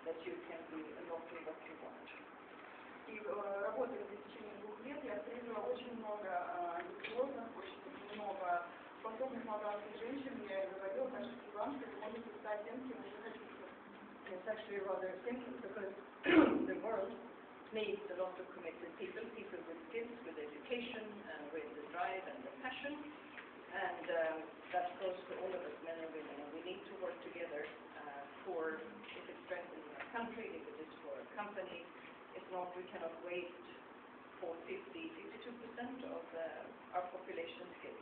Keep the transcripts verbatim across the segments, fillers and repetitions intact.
that you can do exactly what you want. И э, работая в течение двух лет, я встретила очень много э, амбициозных, очень много способных молдавских женщин. Я говорила даже вам, что вы можете стать тем, кем вы хотите. It's actually rather simple because the world needs a lot of committed people, people with skills, with education, and with the drive and the passion. And um, that goes for all of us, men and women. And we need to work together uh, for, if it's strengthening our country, if it is for a company. If not, we cannot wait for fifty, fifty-two percent of uh, our population skills.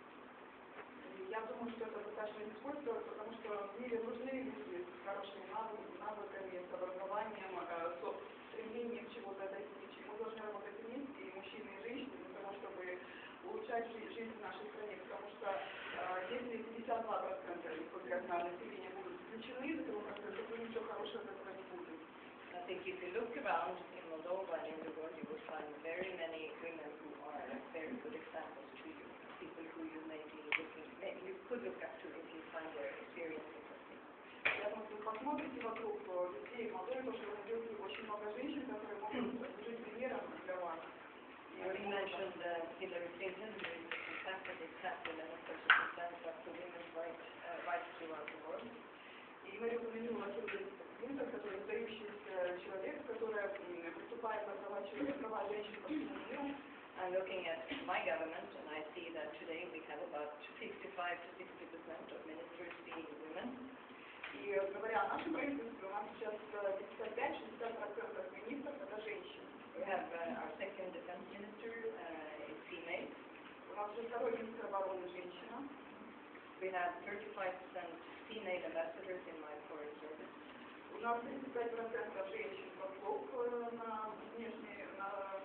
Я думаю, что это достаточно использовать, потому что в мире нужны люди с хорошими навыками, с образованием, с стремлением чего-то достичь. Мы должны работать вместе, и мужчины, и женщины, для того, чтобы улучшать жизнь в нашей стране. Потому что если пятьдесят два процента населения будут исключены из этого процента, то ничего хорошего от этого не будет. I think if you look around in Moldova and in the world, you will find very many women who are very good examples to you. People who you may be looking, maybe you could look up to if you find their experience interesting. Я думаю, если вы посмотрите вокруг людей в Молдове, то что вы найдете очень много женщин, которые могут служить примером для вас. You already mentioned uh, Hillary Clinton, who is a fantastic example and of course a stands up for women's rights, uh, rights throughout the world. И Мария упомянула Хиллари Клинтон, который выдающийся человек, которая выступает за права человека, права женщин по всему миру. I'm looking at my government and I see that today we have about fifty-five to sixty percent of ministers being women. И говоря о нашем правительстве, у нас сейчас пятьдесят пять - шестьдесят процентов министров это женщины. We have uh, our second defense minister uh, is female. У нас уже второй министр обороны женщина. We have thirty-five percent female ambassadors in my foreign service. У нас тридцать пять процентов женщин послов на внешней, на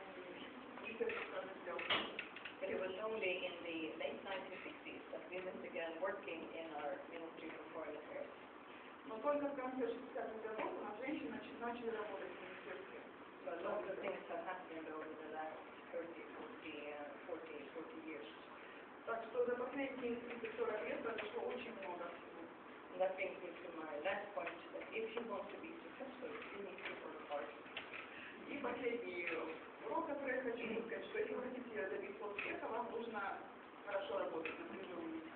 But it was only in the late nineteen sixties that women began working in our Ministry for Foreign Affairs. Но только в конце шестидесятых годов у нас женщины начали работать в министерстве. So lots of things have happened over the last thirty, forty, uh, forty, forty years. Так что за последние тридцать-сорок лет произошло очень много всего. And that brings me to my last point, that if you want to be successful, you need to work hard. И последний урок, который я хочу сказать, что если вы хотите добиться успеха, вам нужно хорошо работать, напряженно.